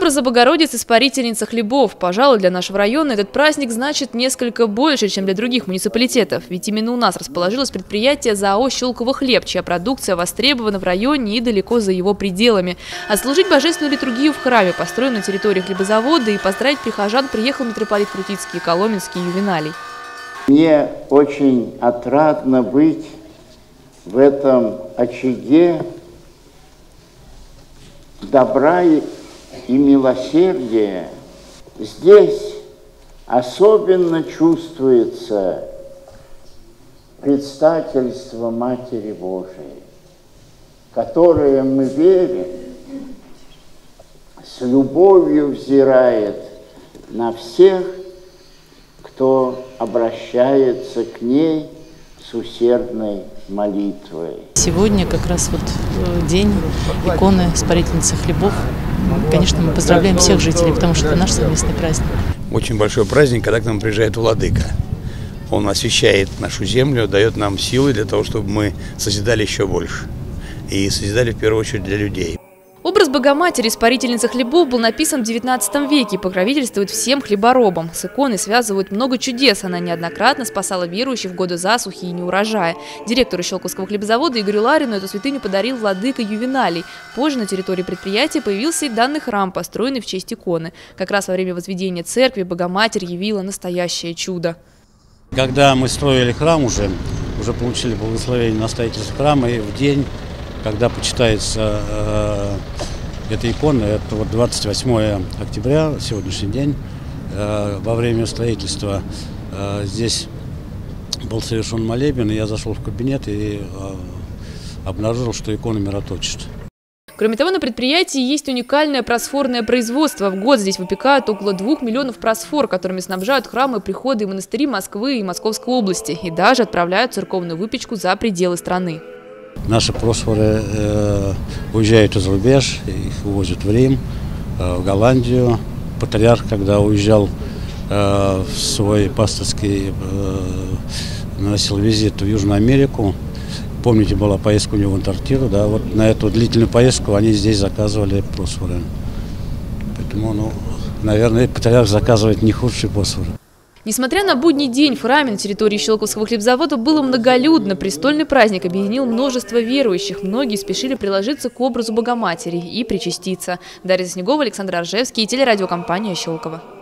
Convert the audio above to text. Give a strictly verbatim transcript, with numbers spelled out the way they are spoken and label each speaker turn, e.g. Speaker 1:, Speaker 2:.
Speaker 1: Образа Богородицы Спарительницы хлебов. Пожалуй, для нашего района этот праздник значит несколько больше, чем для других муниципалитетов. Ведь именно у нас расположилось предприятие ЗАО «Щелково хлеб», чья продукция востребована в районе и далеко за его пределами. Отслужить божественную литургию в храме, построенном на территории хлебозавода, и поздравить прихожан приехал митрополит Крутицкий и Коломенский Ювеналий.
Speaker 2: Мне очень отрадно быть в этом очаге добра и и милосердие. Здесь особенно чувствуется предстательство Матери Божией, которое, мы верим, с любовью взирает на всех, кто обращается к ней с усердной молитвой.
Speaker 3: Сегодня как раз вот день иконы Спарительницы хлебов. Конечно, мы поздравляем всех жителей, потому что это наш совместный праздник.
Speaker 4: Очень большой праздник, когда к нам приезжает владыка. Он освещает нашу землю, дает нам силы для того, чтобы мы созидали еще больше. И созидали в первую очередь для людей.
Speaker 1: Образ Богоматери Спарительницы хлебов был написан в девятнадцатом веке и покровительствует всем хлеборобам. С иконой связывают много чудес. Она неоднократно спасала верующих в годы засухи и неурожая. Директору Щелковского хлебозавода Игорю Ларину эту святыню подарил владыка Ювеналий. Позже на территории предприятия появился и данный храм, построенный в честь иконы. Как раз во время возведения церкви Богоматерь явила настоящее чудо.
Speaker 5: Когда мы строили храм, уже, уже получили благословение на строительство храма, и в день, когда почитается э, эта икона, это вот двадцать восьмое октября, сегодняшний день, э, во время строительства э, здесь был совершен молебен, и я зашел в кабинет и э, обнаружил, что икона мироточит.
Speaker 1: Кроме того, на предприятии есть уникальное просфорное производство. В год здесь выпекают около двух миллионов просфор, которыми снабжают храмы, приходы и монастыри Москвы и Московской области. И даже отправляют церковную выпечку за пределы страны.
Speaker 5: Наши просфоры э, уезжают из рубеж, их увозят в Рим, э, в Голландию. Патриарх, когда уезжал э, в свой пасторский, э, наносил визит в Южную Америку. Помните, была поездка у него в Антарктиду, да, вот на эту длительную поездку они здесь заказывали просфоры. Поэтому, ну, наверное, патриарх заказывает не худшие просфоры.
Speaker 1: Несмотря на будний день, в храме на территории Щелковского хлебзавода было многолюдно. Престольный праздник объединил множество верующих. Многие спешили приложиться к образу Богоматери и причаститься. Дарья Снегова, Александр Аржевский, телерадиокомпания «Щелково».